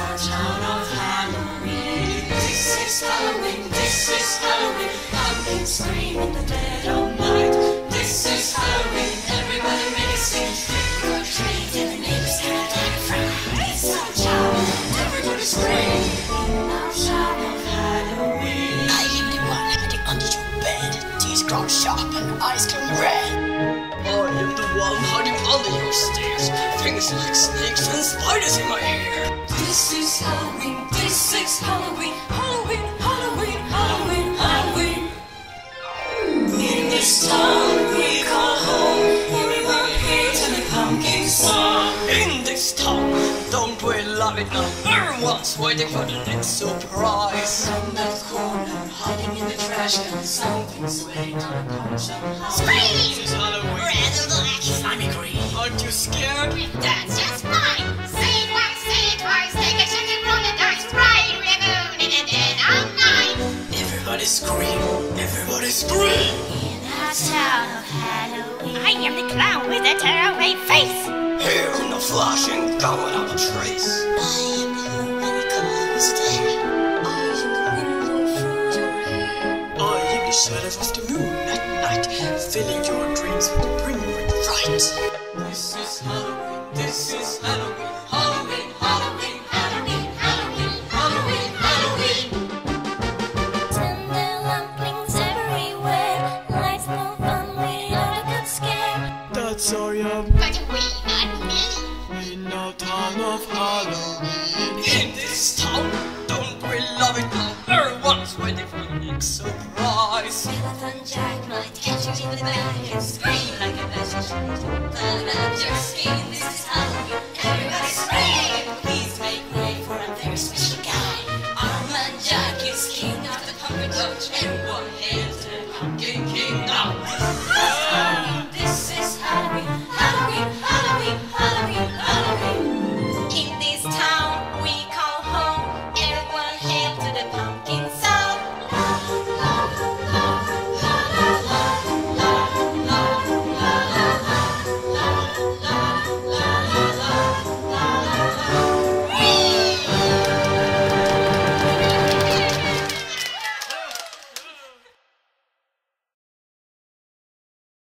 our town of Halloween. This is Halloween, this is Halloween. Pumpkins scream in the dead of night. This is Halloween, everybody make a scene. Trick or treat and the neighbors can't act fright. It's our town, everybody scream. In our town of Halloween. I am the one hiding under your bed, teeth grown sharp and eyes turn red. I am the one hiding under your stairs, things like snakes and spiders in my hair. This is Halloween, this is Halloween. Halloween, Halloween, Halloween, Halloween. In this town we call home, everyone here to the pumpkin song. In this town, don't we love it now? Everyone's waiting for the next surprise. From that corner, hiding in the trash can, something's waiting to come somehow. This is Halloween. Red and black, slimy green. Aren't you scared? That's just fine. Say it twice, take a shot and roll the dice. Right, we're moon in the dead of night. Everybody scream, everybody scream. In our town of Halloween, I am the clown with the tearaway face. Here in the flashing gun without a trace. I am the many colors day. I am the window through your hair. I am the shadow of the moon at night, filling your dreams with bring with fright. This is Halloween, this is Halloween. Halloween, Halloween, Halloween, Halloween, Halloween, Halloween. Tender lumplings everywhere. Life's no fun without a good scare. That's all you have But we not me. in our town of Halloween. In this town, don't we love it now? Everyone's waiting for the next surprise. Skeleton Jack might catch you in the back and scream like a magic show. Burn up your skin, this is Halloween. Everybody scream! Please make way for a very special guy. Our man Jack is king of the pumpkin coach. Everyone hail to the pumpkin king now.